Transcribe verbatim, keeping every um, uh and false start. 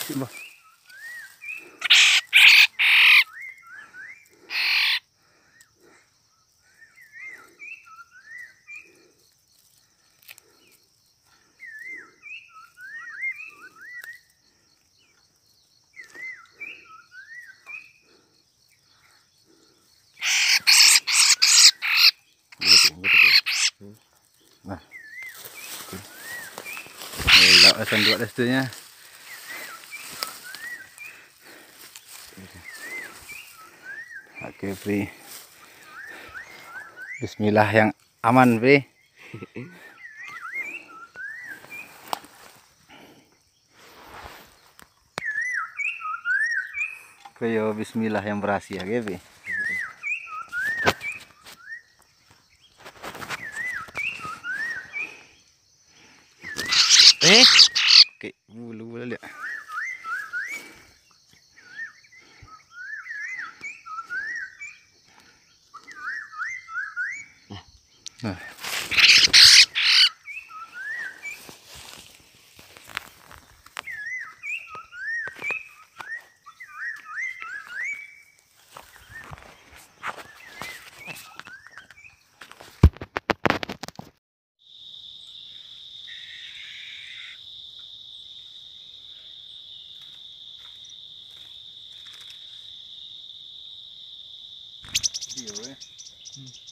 Coba. Nah, elok sanduk restunya. Oke, Pri. Bismillah yang aman, Pri. Koyo bismillah yang berhasil, ya, Pri. Eh, oke, bulu bulu lihat. Nah. Video, eh. Hmm.